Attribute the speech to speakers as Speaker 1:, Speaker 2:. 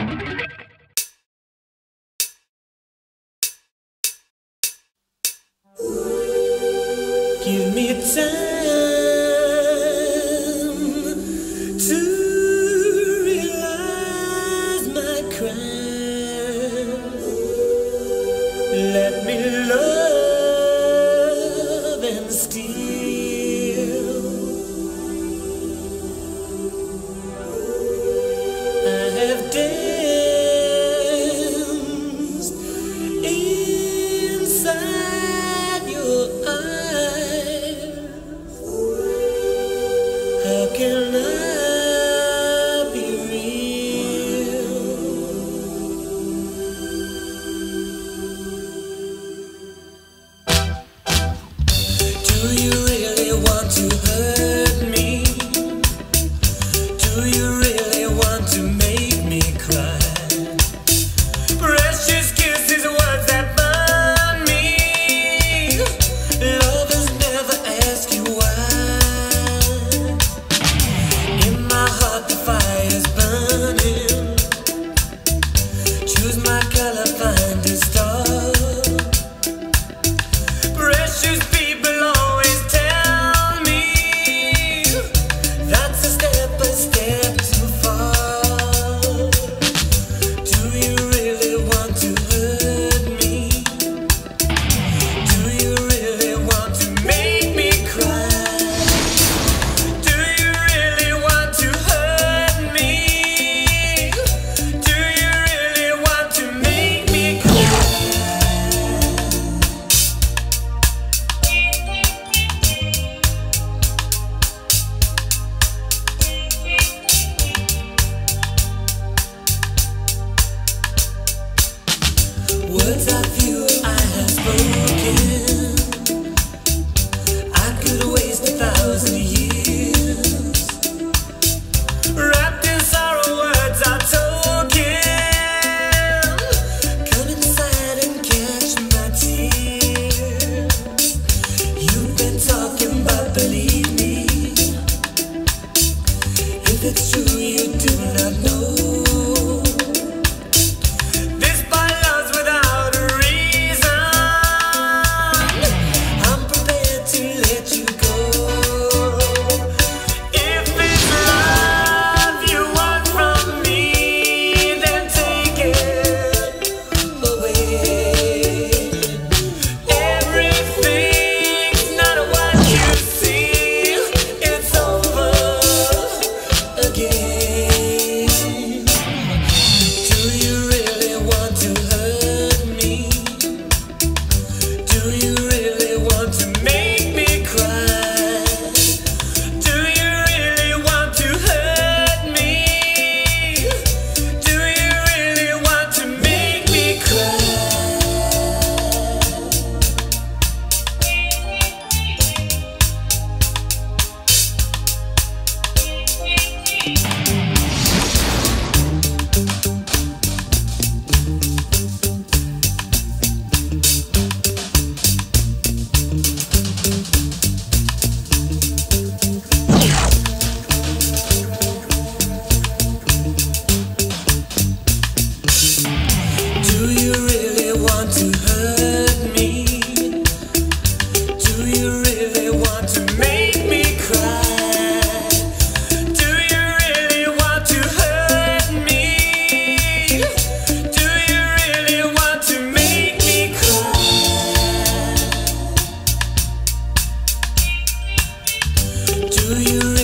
Speaker 1: Give me time to realize my crime. Let me love and steal. I have danced inside your eyes. How can I be real? Do you really want to hurt me? Do you really want to make me cry? Precious kisses, words that burn me. Lovers never ask you why. In my heart the fire's burning. Choose my color, find a star. Precious people always tell me that's a step too far. Do you really want to hurt me? Do you really want to make me cry? Do you really want to hurt me? Do you really want to make me cry? Words of you I have spoken, I could waste 1,000 years. Wrapped in sorrow, words are token. Come inside and catch my tears. You've been talking, but believe me, if it's true you do not know. This boy loves without a reason. I'm prepared to let you go. If it's love you want from me, then take it away. Everything's not what you see. It's over again. Do you really want to hurt me? Do you really want to make me cry? Do you really want to hurt me? Do you really want to make me cry? Do you really want to hurt me? Do you really want to make me cry? Do you really want to hurt me? Do you really want to make me cry? Do you